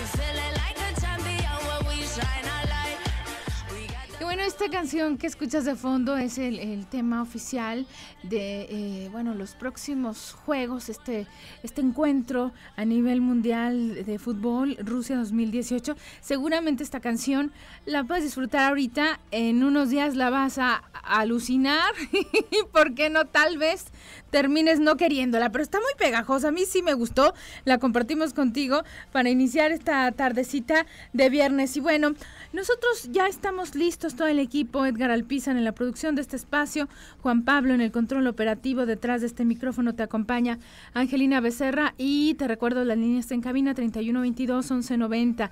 Y bueno, esta canción que escuchas de fondo es el tema oficial de los próximos juegos, este encuentro a nivel mundial de fútbol, Rusia 2018. Seguramente esta canción la puedes disfrutar ahorita, en unos días la vas a alucinar, y por qué no, tal vez termines no queriéndola, pero está muy pegajosa, a mí sí me gustó, la compartimos contigo para iniciar esta tardecita de viernes. Y bueno, nosotros ya estamos listos, todo el equipo, Edgar Alpizan en la producción de este espacio, Juan Pablo en el control operativo, detrás de este micrófono te acompaña Angelina Becerra, y te recuerdo las líneas en cabina 3122-1190,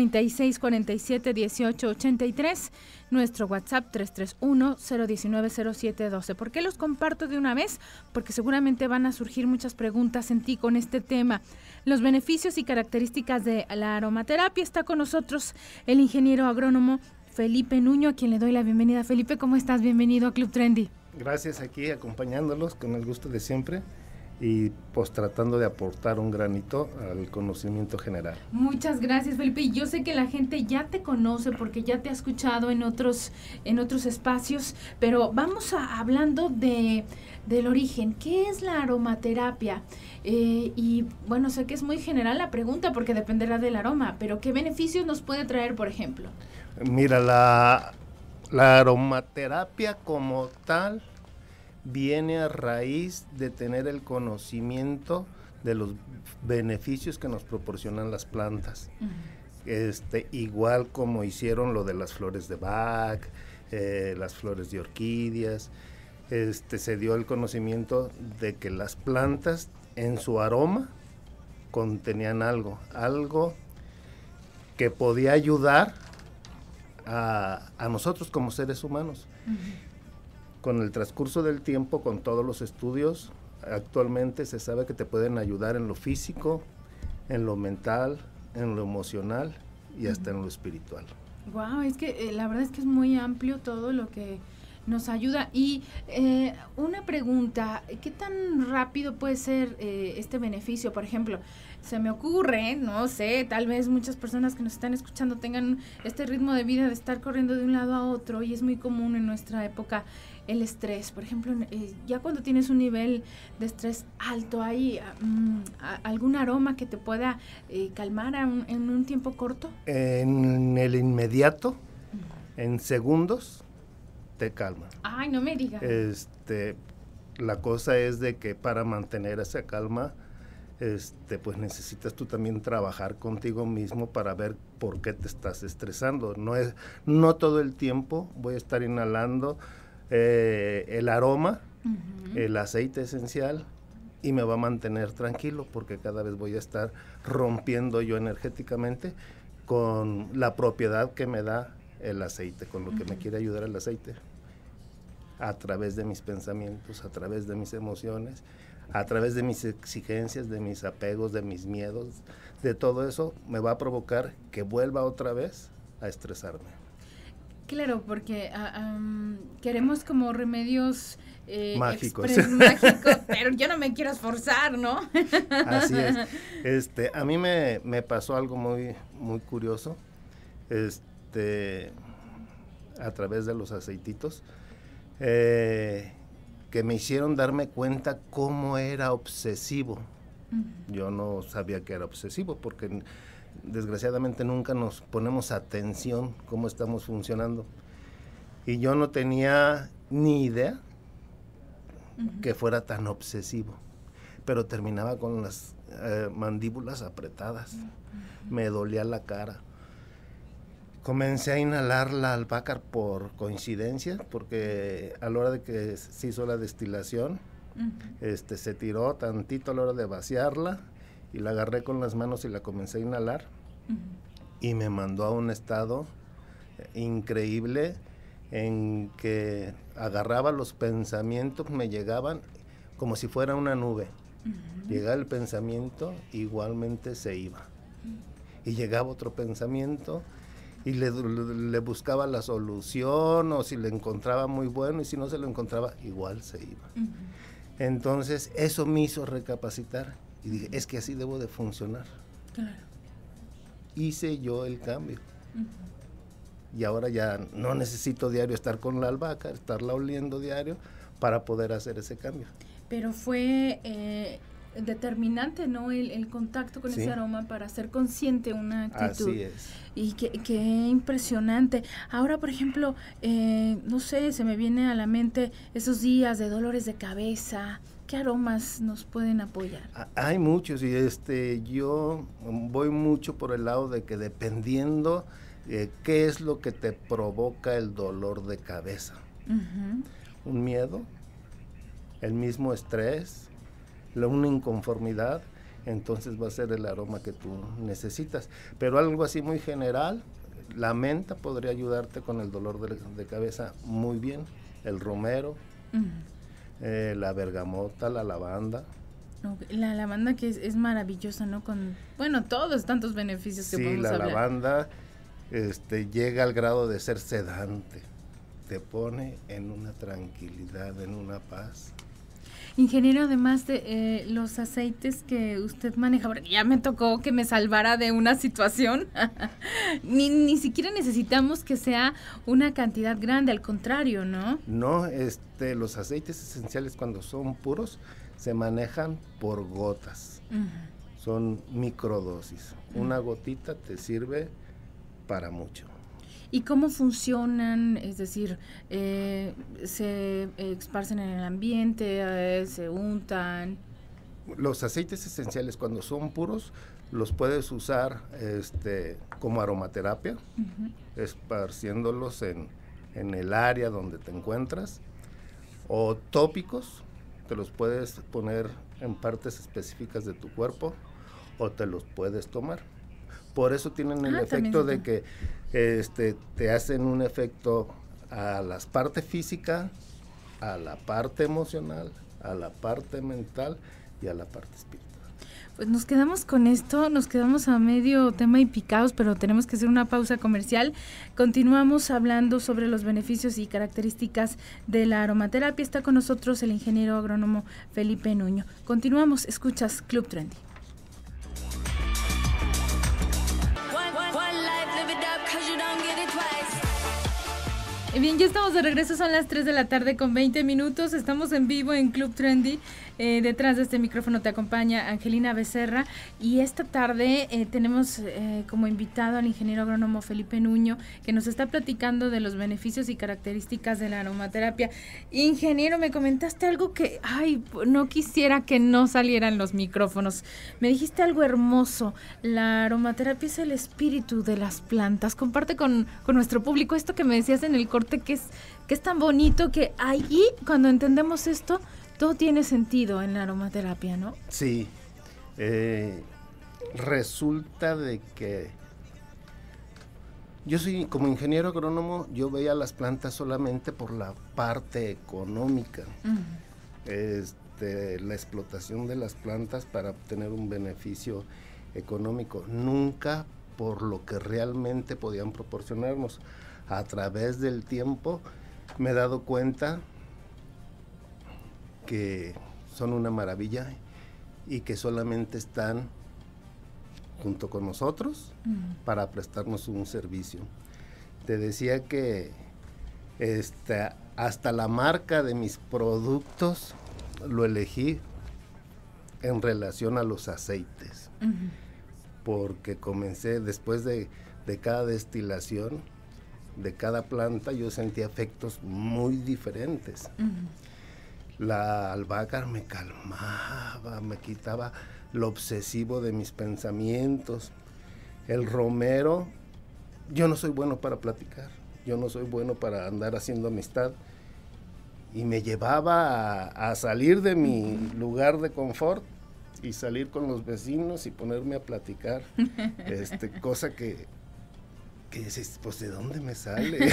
3647-1883, nuestro WhatsApp 331-019-0712. ¿Por qué los comparto de una vez? Porque seguramente van a surgir muchas preguntas en ti con este tema. Los beneficios y características de la aromaterapia. Está con nosotros el ingeniero agrónomo Felipe Nuño, a quien le doy la bienvenida. Felipe, ¿cómo estás? Bienvenido a Club Trendy. Gracias, aquí acompañándolos con el gusto de siempre y pues tratando de aportar un granito al conocimiento general. Muchas gracias, Felipe. Yo sé que la gente ya te conoce porque ya te ha escuchado en otros espacios, pero vamos hablando del origen. ¿Qué es la aromaterapia? Y bueno, sé que es muy general la pregunta porque dependerá del aroma, pero ¿qué beneficios nos puede traer, por ejemplo? Mira, la aromaterapia como tal viene a raíz de tener el conocimiento de los beneficios que nos proporcionan las plantas. Uh-huh. Igual como hicieron lo de las flores de Bach, las flores de orquídeas, se dio el conocimiento de que las plantas en su aroma contenían algo que podía ayudar a nosotros como seres humanos. Uh-huh. Con el transcurso del tiempo, con todos los estudios, actualmente se sabe que te pueden ayudar en lo físico, en lo mental, en lo emocional y hasta en lo espiritual. Wow, es que la verdad es que es muy amplio todo lo que nos ayuda. Y una pregunta, ¿qué tan rápido puede ser este beneficio? Por ejemplo, se me ocurre, no sé, tal vez muchas personas que nos están escuchando tengan este ritmo de vida de estar corriendo de un lado a otro, y es muy común en nuestra época el estrés. Por ejemplo, ya cuando tienes un nivel de estrés alto, ¿hay algún aroma que te pueda calmar en un tiempo corto? En el inmediato, en segundos, te calma. Ay, no me digas. La cosa es de que para mantener esa calma, pues necesitas tú también trabajar contigo mismo para ver por qué te estás estresando. No todo el tiempo voy a estar inhalando el aroma, uh-huh, el aceite esencial, y me va a mantener tranquilo porque cada vez voy a estar rompiendo yo energéticamente con la propiedad que me da el aceite, con lo, uh-huh, que me quiere ayudar el aceite, a través de mis pensamientos, a través de mis emociones, a través de mis exigencias, de mis apegos, de mis miedos, de todo eso me va a provocar que vuelva otra vez a estresarme. Claro, porque queremos como remedios mágicos, pero yo no me quiero esforzar, ¿no? Así es. A mí me pasó algo muy, muy curioso, a través de los aceititos, que me hicieron darme cuenta cómo era obsesivo. Uh-huh. Yo no sabía que era obsesivo porque desgraciadamente nunca nos ponemos atención cómo estamos funcionando. Y yo no tenía ni idea, uh-huh, que fuera tan obsesivo, pero terminaba con las mandíbulas apretadas, uh-huh, me dolía la cara. Comencé a inhalar la albahaca por coincidencia, porque a la hora de que se hizo la destilación, uh-huh, se tiró tantito a la hora de vaciarla, y la agarré con las manos y la comencé a inhalar, uh-huh, y me mandó a un estado increíble en que agarraba los pensamientos, me llegaban como si fuera una nube. Uh-huh. Llegaba el pensamiento, igualmente se iba. Uh-huh. Y llegaba otro pensamiento, y le buscaba la solución, o si le encontraba muy bueno, y si no se lo encontraba, igual se iba. Uh-huh. Entonces, eso me hizo recapacitar, y dije, es que así debo de funcionar. Claro. hice yo el cambio. Y ahora ya no necesito diario estar con la albahaca, estarla oliendo diario para poder hacer ese cambio. Pero fue determinante, ¿no? El contacto con ese aroma para ser consciente una actitud. Así es. Y qué impresionante. Ahora, por ejemplo, no sé, se me viene a la mente esos días de dolores de cabeza. ¿Qué aromas nos pueden apoyar? Hay muchos y yo voy mucho por el lado de que dependiendo qué es lo que te provoca el dolor de cabeza. Un miedo, el mismo estrés, una inconformidad, entonces va a ser el aroma que tú necesitas. Pero algo así muy general, la menta podría ayudarte con el dolor de cabeza muy bien, el romero, la bergamota, la lavanda. La lavanda que es maravillosa, ¿no? Con, bueno, todos tantos beneficios que podemos hablar. Sí, la lavanda llega al grado de ser sedante, te pone en una tranquilidad, en una paz. Ingeniero, además de los aceites que usted maneja, porque ya me tocó que me salvara de una situación, ni siquiera necesitamos que sea una cantidad grande, al contrario, ¿no? No, los aceites esenciales cuando son puros se manejan por gotas, son microdosis, una gotita te sirve para mucho. ¿Y cómo funcionan? Es decir, ¿se esparcen en el ambiente, se untan? Los aceites esenciales cuando son puros los puedes usar como aromaterapia, esparciéndolos en el área donde te encuentras, o tópicos, te los puedes poner en partes específicas de tu cuerpo o te los puedes tomar. Por eso tienen el efecto de que te hacen un efecto a la parte física, a la parte emocional, a la parte mental y a la parte espiritual. Pues nos quedamos con esto, nos quedamos a medio tema y picados, pero tenemos que hacer una pausa comercial. Continuamos hablando sobre los beneficios y características de la aromaterapia. Está con nosotros el ingeniero agrónomo Felipe Nuño. Continuamos, escuchas Club Trendy. Bien, ya estamos de regreso, son las 3 de la tarde con 20 minutos, estamos en vivo en Club Trendy, detrás de este micrófono te acompaña Angelina Becerra y esta tarde tenemos como invitado al ingeniero agrónomo Felipe Nuño, que nos está platicando de los beneficios y características de la aromaterapia. Ingeniero, me comentaste algo que, no quisiera que no salieran los micrófonos, me dijiste algo hermoso, la aromaterapia es el espíritu de las plantas. Comparte con nuestro público esto que me decías en el corte, que es tan bonito, que ahí cuando entendemos esto, todo tiene sentido en la aromaterapia, ¿no? Sí, resulta de que yo soy como ingeniero agrónomo, yo veía las plantas solamente por la parte económica, la explotación de las plantas para obtener un beneficio económico, nunca por lo que realmente podían proporcionarnos. A través del tiempo me he dado cuenta que son una maravilla y que solamente están junto con nosotros para prestarnos un servicio. Te decía que hasta la marca de mis productos lo elegí en relación a los aceites, porque comencé después de cada destilación de cada planta, yo sentía efectos muy diferentes. La albahaca me calmaba, me quitaba lo obsesivo de mis pensamientos. El romero, yo no soy bueno para platicar, yo no soy bueno para andar haciendo amistad, y me llevaba a salir de mi lugar de confort y salir con los vecinos y ponerme a platicar, cosa que dices, pues ¿de dónde me sale?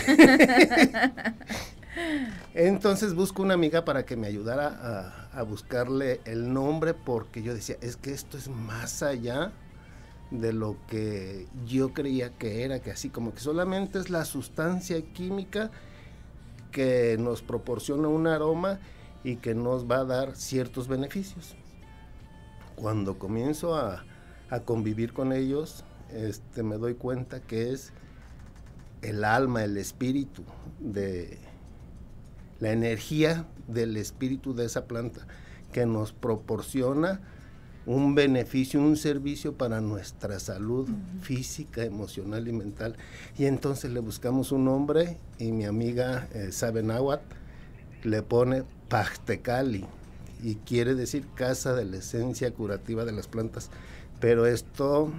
Entonces busco una amiga para que me ayudara a buscarle el nombre, porque yo decía, es que esto es más allá de lo que yo creía que era, que así como que solamente es la sustancia química que nos proporciona un aroma y que nos va a dar ciertos beneficios. Cuando comienzo a convivir con ellos, me doy cuenta que es el alma, el espíritu, la energía del espíritu de esa planta que nos proporciona un beneficio, un servicio para nuestra salud física, emocional y mental. Y entonces le buscamos un nombre y mi amiga sabe náhuatl, le pone Pachtecali y quiere decir casa de la esencia curativa de las plantas. Pero esto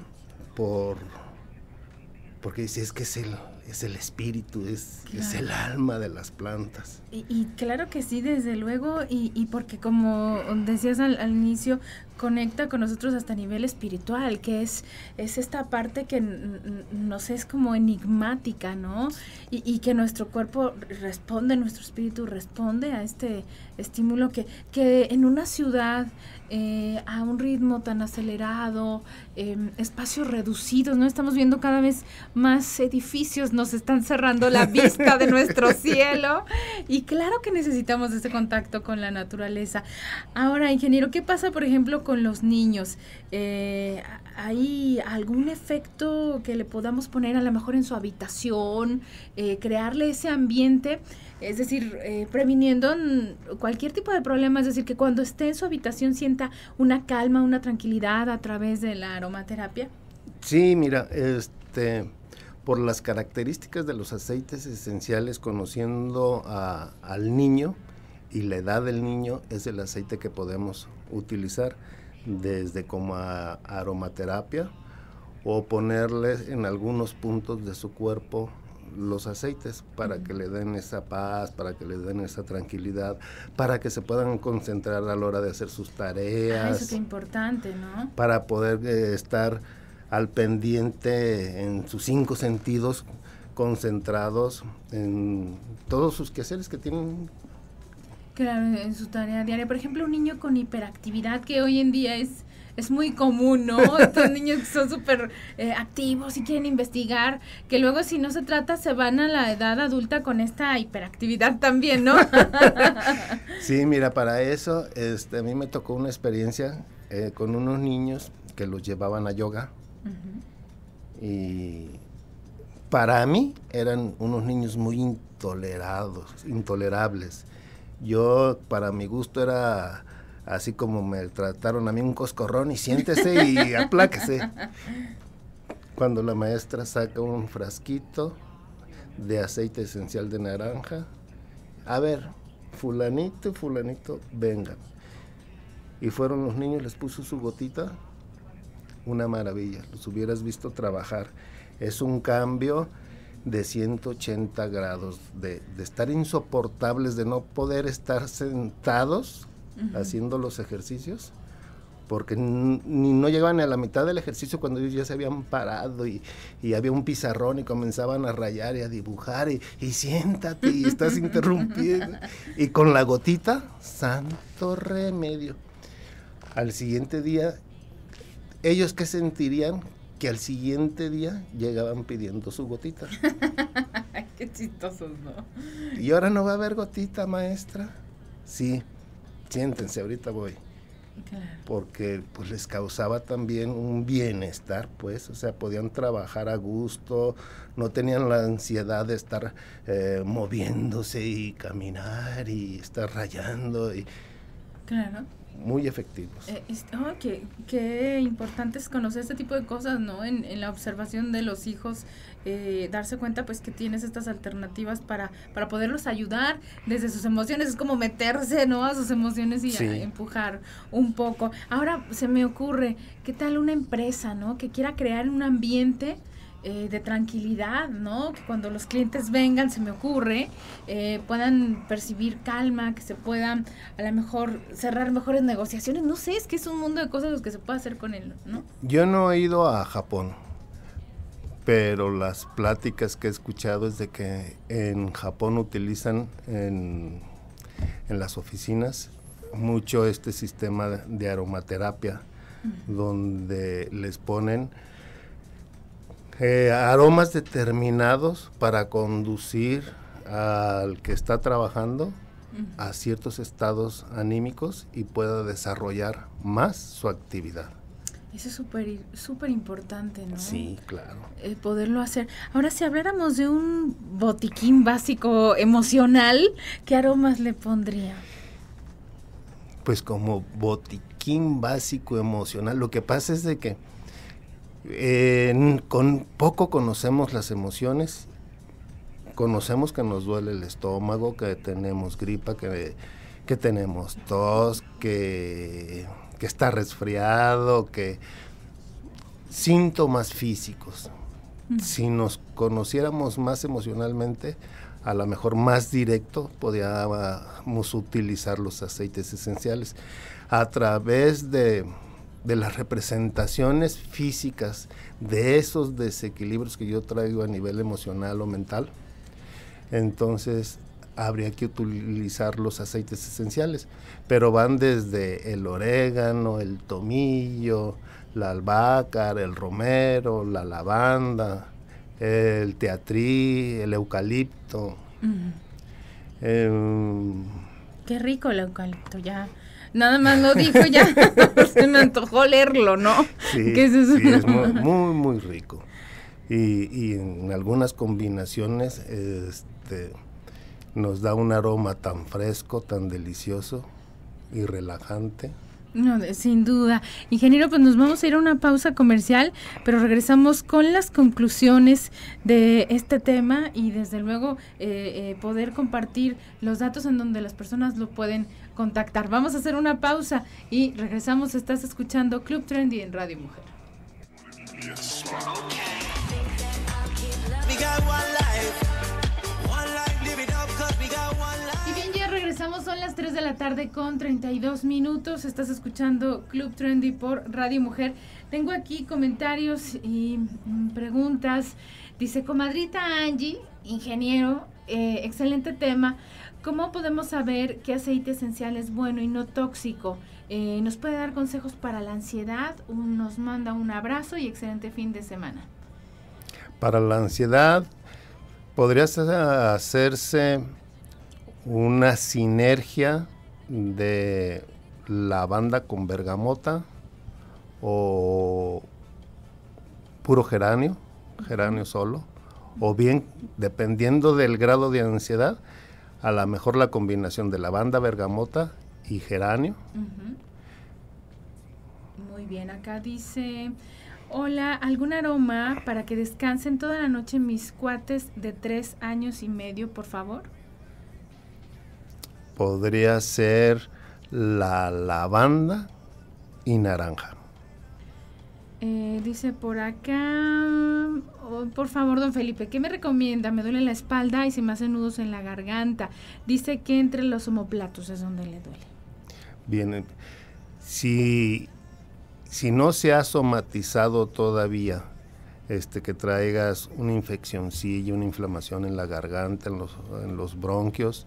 porque dice, es que es el espíritu, es el alma de las plantas. Y claro que sí, desde luego, y porque como decías al inicio, conecta con nosotros hasta a nivel espiritual, que es esta parte que nos es como enigmática, ¿no? Y que nuestro cuerpo responde, nuestro espíritu responde a este estímulo que en una ciudad, a un ritmo tan acelerado, espacios reducidos, ¿no? Estamos viendo cada vez más edificios, nos están cerrando la vista de nuestro cielo, y claro que necesitamos ese contacto con la naturaleza. Ahora, ingeniero, ¿qué pasa, por ejemplo, con los niños? ¿Hay algún efecto que le podamos poner a lo mejor en su habitación, crearle ese ambiente? Es decir, previniendo cualquier tipo de problema, es decir, que cuando esté en su habitación sienta una calma, una tranquilidad a través de la aromaterapia. Sí, mira, por las características de los aceites esenciales, conociendo al niño y la edad del niño, es el aceite que podemos utilizar desde como aromaterapia o ponerle en algunos puntos de su cuerpo los aceites para que le den esa paz, para que le den esa tranquilidad, para que se puedan concentrar a la hora de hacer sus tareas. Eso es importante, ¿no? Para poder estar al pendiente en sus 5 sentidos, concentrados en todos sus quehaceres que tienen. Claro, en su tarea diaria. Por ejemplo, un niño con hiperactividad, que hoy en día es muy común, ¿no? Estos niños que son súper activos y quieren investigar, que luego si no se trata se van a la edad adulta con esta hiperactividad también, ¿no? Sí, mira, para eso a mí me tocó una experiencia con unos niños que los llevaban a yoga. Y para mí eran unos niños muy intolerables. Yo, para mi gusto, era así como me trataron a mí, un coscorrón, y siéntese y apláquese. Cuando la maestra saca un frasquito de aceite esencial de naranja, a ver, fulanito, vengan. Y fueron los niños, les puso su gotita, una maravilla, los hubieras visto trabajar. Es un cambio de 180 grados, de estar insoportables, de no poder estar sentados haciendo los ejercicios, porque no llegaban a la mitad del ejercicio cuando ellos ya se habían parado y había un pizarrón y comenzaban a rayar y a dibujar y siéntate y estás interrumpiendo. Y con la gotita, santo remedio. Al siguiente día, ellos ¿qué sentirían? Que al siguiente día llegaban pidiendo su gotita. Qué chistosos, ¿no? ¿Y ahora no va a haber gotita, maestra? Sí, siéntense, ahorita voy. Claro. Porque pues les causaba también un bienestar, pues, o sea, podían trabajar a gusto, no tenían la ansiedad de estar moviéndose y caminar y estar rayando. Claro. Muy efectivos. Qué importante es conocer este tipo de cosas, ¿no? En la observación de los hijos, darse cuenta pues que tienes estas alternativas para poderlos ayudar desde sus emociones. Es como meterse, ¿no? A sus emociones y a empujar un poco. Ahora se me ocurre, ¿qué tal una empresa, ¿no? Que quiera crear un ambiente de tranquilidad, ¿no? Que cuando los clientes vengan, se me ocurre, puedan percibir calma, que se puedan a lo mejor cerrar mejores negociaciones. No sé, es que es un mundo de cosas los que se puede hacer con él, ¿no? Yo no he ido a Japón, pero las pláticas que he escuchado es de que en Japón utilizan en las oficinas mucho este sistema de aromaterapia, donde les ponen aromas determinados para conducir al que está trabajando a ciertos estados anímicos y pueda desarrollar más su actividad. Eso es súper importante, ¿no? Sí, claro. Poderlo hacer. Ahora, si habláramos de un botiquín básico emocional, ¿qué aromas le pondría? Pues como botiquín básico emocional, lo que pasa es de que con poco conocemos las emociones, conocemos que nos duele el estómago, que tenemos gripa, que tenemos tos, que está resfriado, que síntomas físicos. Si nos conociéramos más emocionalmente, a lo mejor más directo, podríamos utilizar los aceites esenciales a través de las representaciones físicas de esos desequilibrios que yo traigo a nivel emocional o mental. Entonces habría que utilizar los aceites esenciales, pero van desde el orégano, el tomillo, la albahaca, el romero, la lavanda, el teatrí, el eucalipto. Qué rico el eucalipto, ya. Nada más lo dijo, ya se me antojó leerlo, ¿no? Sí, ¿Qué es eso? Sí, es muy, muy rico. Y en algunas combinaciones nos da un aroma tan fresco, tan delicioso y relajante. No, sin duda. Ingeniero, pues nos vamos a ir a una pausa comercial, pero regresamos con las conclusiones de este tema y desde luego poder compartir los datos en donde las personas lo pueden contactar. Vamos a hacer una pausa y regresamos. Estás escuchando Club Trendy en Radio Mujer. Regresamos, son las 3 de la tarde con 32 minutos. Estás escuchando Club Trendy por Radio Mujer. Tengo aquí comentarios y preguntas. Dice, comadrita Angie, ingeniero, excelente tema. ¿Cómo podemos saber qué aceite esencial es bueno y no tóxico? ¿Nos puede dar consejos para la ansiedad? Nos manda un abrazo y excelente fin de semana. Para la ansiedad, podría hacerse una sinergia de lavanda con bergamota o puro geranio solo, o bien, dependiendo del grado de ansiedad, a lo mejor la combinación de lavanda, bergamota y geranio. Muy bien, acá dice, hola, ¿algún aroma para que descansen toda la noche mis cuates de 3 años y medio, por favor? Podría ser la lavanda y naranja. Dice por acá, por favor, don Felipe, ¿qué me recomienda? Me duele la espalda y se me hacen nudos en la garganta. Dice que entre los omóplatos es donde le duele. Bien, si no se ha somatizado todavía, que traigas una infeccioncilla, una inflamación en la garganta, en los bronquios,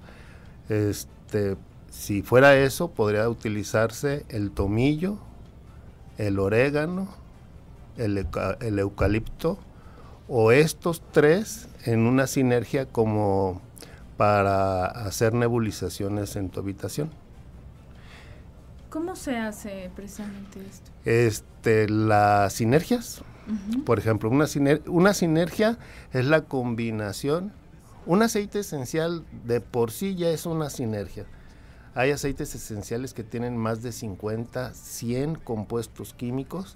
si fuera eso, podría utilizarse el tomillo, el orégano, el eucalipto, o estos tres en una sinergia como para hacer nebulizaciones en tu habitación. ¿Cómo se hace precisamente esto? Las sinergias, por ejemplo, una sinergia es la combinación. Un aceite esencial de por sí ya es una sinergia. Hay aceites esenciales que tienen más de 50, 100 compuestos químicos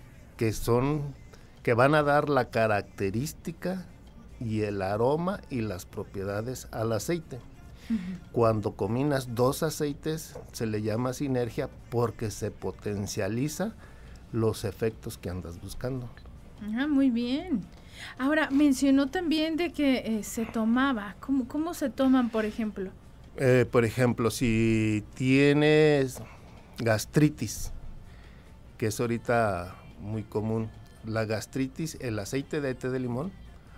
que van a dar la característica y el aroma y las propiedades al aceite. Cuando combinas dos aceites se le llama sinergia porque se potencializa los efectos que andas buscando. Muy bien. Ahora, mencionó también de que se tomaba. ¿Cómo se toman, por ejemplo? Por ejemplo, si tienes gastritis, que es ahorita muy común, la gastritis, el aceite de té de limón,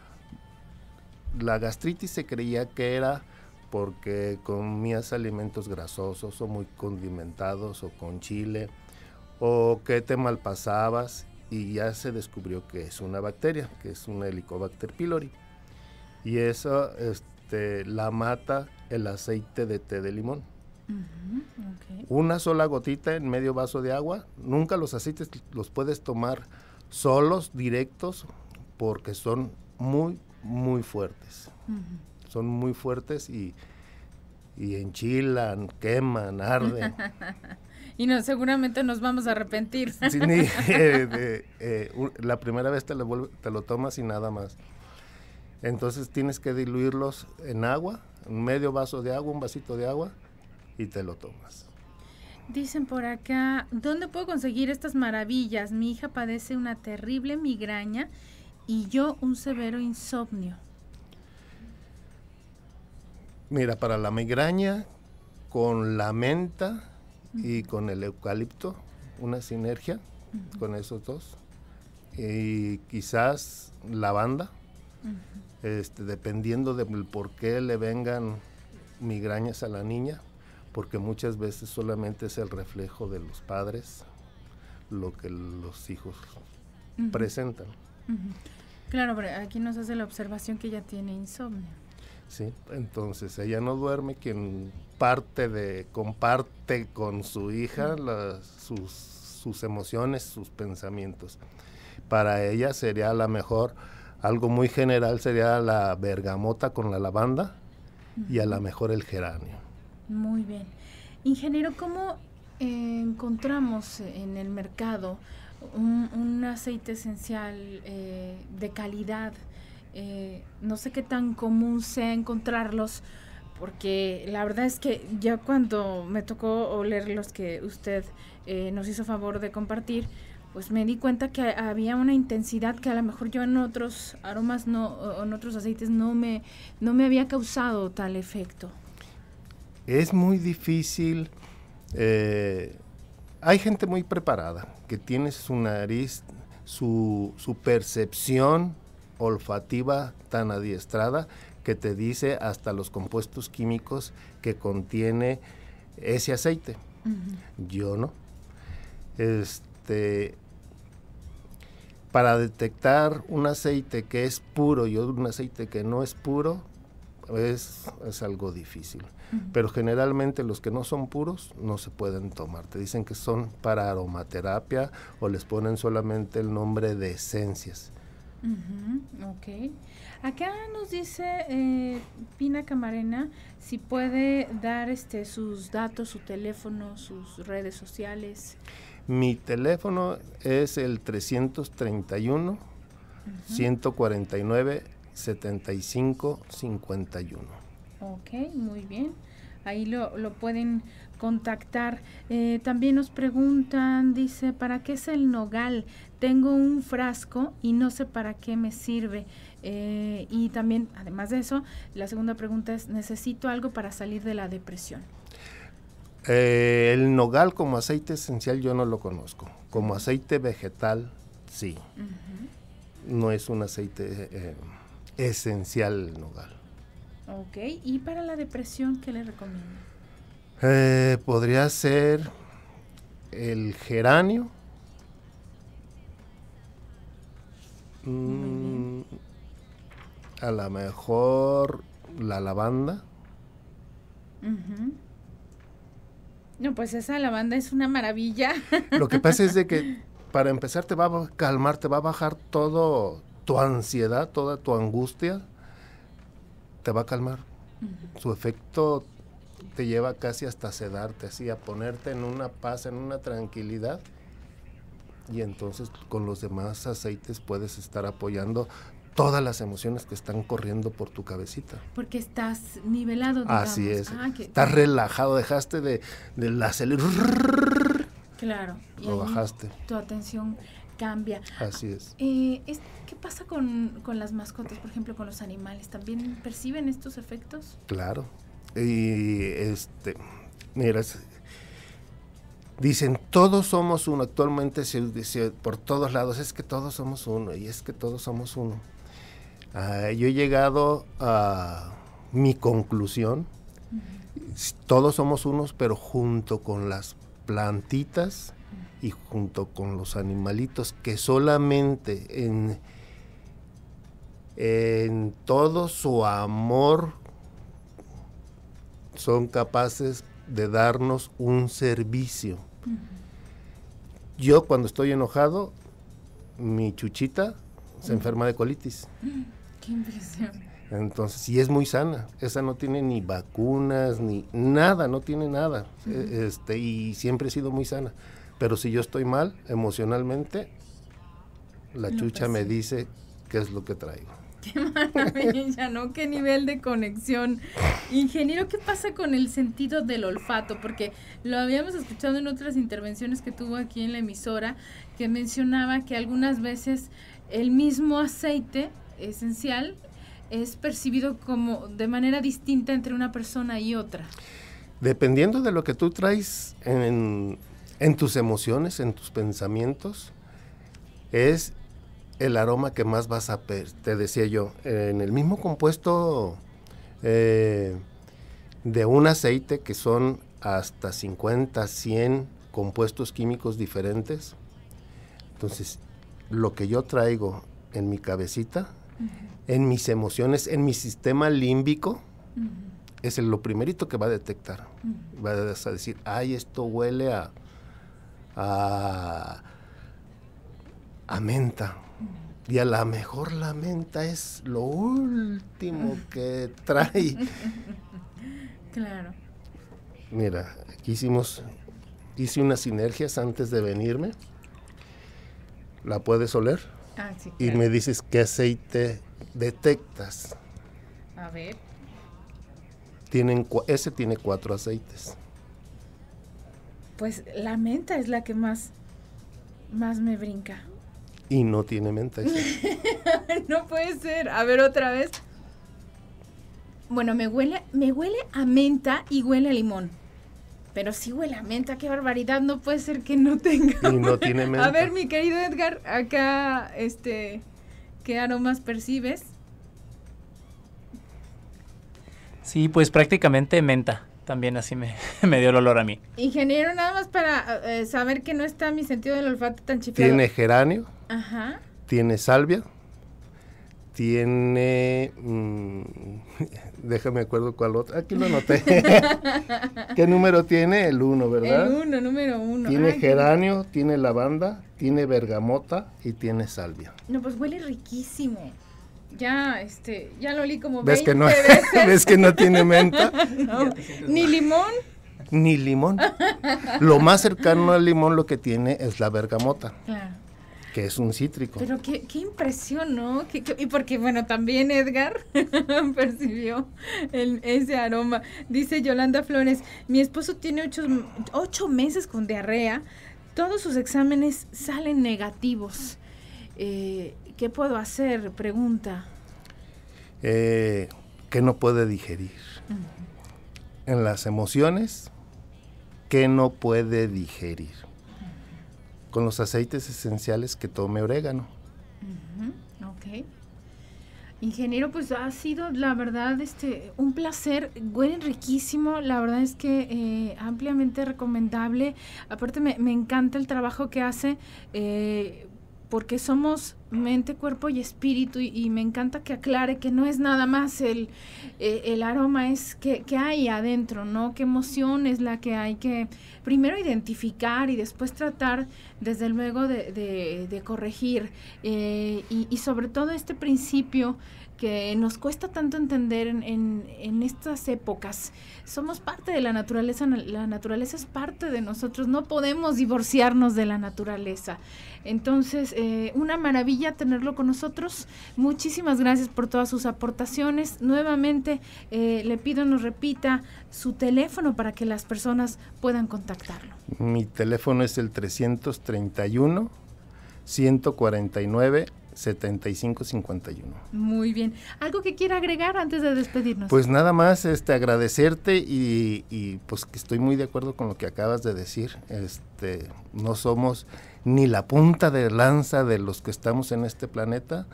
la gastritis se creía que era porque comías alimentos grasosos o muy condimentados o con chile, o que te malpasabas, y ya se descubrió que es una bacteria, que es una Helicobacter pylori, y eso la mata el aceite de té de limón. Okay. Una sola gotita en medio vaso de agua. Nunca los aceites los puedes tomar solos, directos, porque son muy, muy fuertes. Son muy fuertes y enchilan, queman, arden. Y no, seguramente nos vamos a arrepentir. Sí, la primera vez te lo tomas y nada más. Entonces tienes que diluirlos en agua, un medio vaso de agua, un vasito de agua, y te lo tomas. Dicen por acá, ¿dónde puedo conseguir estas maravillas? Mi hija padece una terrible migraña y yo un severo insomnio. Mira, para la migraña, con la menta y con el eucalipto, una sinergia con esos dos. Y quizás lavanda, dependiendo del por qué le vengan migrañas a la niña, porque muchas veces solamente es el reflejo de los padres lo que los hijos presentan. Claro, pero aquí nos hace la observación que ella tiene insomnio. Sí, entonces ella no duerme, quien comparte con su hija sus emociones, sus pensamientos. Para ella sería a lo mejor, algo muy general sería la bergamota con la lavanda y a lo mejor el geranio. Muy bien. Ingeniero, ¿cómo encontramos en el mercado un aceite esencial de calidad? No sé qué tan común sea encontrarlos, porque la verdad es que ya cuando me tocó oler los que usted nos hizo favor de compartir, pues me di cuenta que había una intensidad que a lo mejor yo en otros aromas o en otros aceites no me había causado tal efecto. Es muy difícil. Hay gente muy preparada que tiene su nariz, su percepción olfativa tan adiestrada que te dice hasta los compuestos químicos que contiene ese aceite. Yo no. Para detectar un aceite que es puro y un aceite que no es puro es algo difícil. Pero generalmente los que no son puros no se pueden tomar. Te dicen que son para aromaterapia o les ponen solamente el nombre de esencias. Ok. Acá nos dice Pina Camarena si puede dar sus datos, su teléfono, sus redes sociales. Mi teléfono es el 331 149 75 51. Ok, muy bien. Ahí lo pueden contactar. También nos preguntan, dice, ¿para qué es el nogal? Tengo un frasco y no sé para qué me sirve. Y también, además de eso, la segunda pregunta es, necesito algo para salir de la depresión. El nogal como aceite esencial yo no lo conozco. Como aceite vegetal, sí. No es un aceite esencial el nogal. Ok, ¿y para la depresión qué le recomiendo? Podría ser el geranio. A lo mejor la lavanda. No, pues esa lavanda es una maravilla. Lo que pasa es de que para empezar te va a calmar, te va a bajar todo tu ansiedad, toda tu angustia, te va a calmar. Su efecto te lleva casi hasta sedarte, así a ponerte en una paz, en una tranquilidad, y entonces con los demás aceites puedes estar apoyando todas las emociones que están corriendo por tu cabecita. Porque estás nivelado, digamos. Así es. Estás relajado, dejaste del acelerar. Claro. Lo bajaste. Tu atención cambia. Así es. ¿Qué pasa con las mascotas, por ejemplo, con los animales? ¿También perciben estos efectos? Claro. Y mira, dicen, todos somos uno. Actualmente se dice por todos lados, es que todos somos uno, y es que todos somos uno. Yo he llegado a mi conclusión, todos somos unos, pero junto con las plantitas y junto con los animalitos que solamente en todo su amor son capaces de darnos un servicio. Yo cuando estoy enojado, mi chuchita se enferma de colitis. Qué impresión. Entonces, y es muy sana, esa no tiene ni vacunas, ni nada, no tiene nada, y siempre he sido muy sana. Pero si yo estoy mal emocionalmente, la chucha me dice qué es lo que traigo. Qué maravilla, ¿no? Qué nivel de conexión. Ingeniero, ¿qué pasa con el sentido del olfato? Porque lo habíamos escuchado en otras intervenciones que tuvo aquí en la emisora, que mencionaba que algunas veces el mismo aceite esencial es percibido como de manera distinta entre una persona y otra. Dependiendo de lo que tú traes en tus emociones, en tus pensamientos, es el aroma que más vas a te decía yo, en el mismo compuesto de un aceite, que son hasta 50, 100 compuestos químicos diferentes. Entonces, lo que yo traigo en mi cabecita, en mis emociones, en mi sistema límbico, es lo primerito que va a detectar. Vas a decir, ay, esto huele a menta. Y a lo mejor la menta es lo último que trae. Claro. Mira, aquí hice unas sinergias antes de venirme. ¿La puedes oler? Ah, sí, claro. Y me dices qué aceite detectas. A ver. Ese tiene 4 aceites. Pues la menta es la que más me brinca. Y no tiene menta. No puede ser. A ver, otra vez. Bueno, me huele a menta y huele a limón. Pero sí huele a menta, qué barbaridad. No puede ser que no tenga. Y no tiene menta. A ver, mi querido Edgar, acá, ¿qué aromas percibes? Sí, pues prácticamente menta. También así me dio el olor a mí. Ingeniero, nada más para saber que no está mi sentido del olfato tan chiflado. Tiene geranio. Ajá. Tiene salvia. Tiene... déjame acuerdo cuál otro. Aquí lo anoté. ¿Qué número tiene? El 1, ¿verdad? El 1, número 1. Tiene geranio, tiene lavanda, tiene bergamota y tiene salvia. No, pues huele riquísimo. Ya lo olí como ¿Ves 20 que no, veces. ¿Ves que no tiene menta? No, ni limón. Ni limón. Lo más cercano al limón lo que tiene es la bergamota. Claro. Que es un cítrico. Pero qué impresión, ¿no? Y porque, bueno, también Edgar percibió ese aroma. Dice Yolanda Flores, mi esposo tiene 8 meses con diarrea, todos sus exámenes salen negativos. ¿Qué puedo hacer? Pregunta. Que no puede digerir. En las emociones, que no puede digerir. Con los aceites esenciales que tome orégano. Ok. Ingeniero, pues ha sido la verdad un placer, huele riquísimo, la verdad es que ampliamente recomendable. Aparte me encanta el trabajo que hace, porque somos mente, cuerpo y espíritu, y me encanta que aclare que no es nada más el aroma, es que hay adentro, ¿no? Qué emoción es la que hay que primero identificar y después tratar, desde luego, de corregir. Y sobre todo este principio que nos cuesta tanto entender en estas épocas. Somos parte de la naturaleza es parte de nosotros, no podemos divorciarnos de la naturaleza. Entonces, una maravilla tenerlo con nosotros. Muchísimas gracias por todas sus aportaciones. Nuevamente, le pido nos repita su teléfono para que las personas puedan contactarlo. Mi teléfono es el 331 149 7551. Muy bien. ¿Algo que quiera agregar antes de despedirnos? Pues nada más agradecerte y pues que estoy muy de acuerdo con lo que acabas de decir. No somos ni la punta de lanza de los que estamos en este planeta.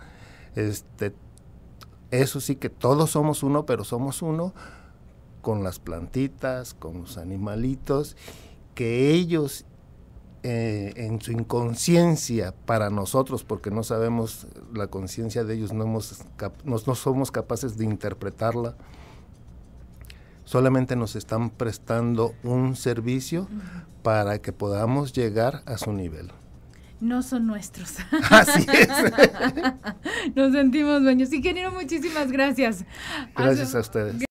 Eso sí, que todos somos uno, pero somos uno con las plantitas, con los animalitos, que ellos en su inconsciencia para nosotros, porque no sabemos la conciencia de ellos, no somos capaces de interpretarla, solamente nos están prestando un servicio para que podamos llegar a su nivel. No son nuestros. Así es. Nos sentimos dueños. Ingeniero, muchísimas gracias. Gracias a ustedes.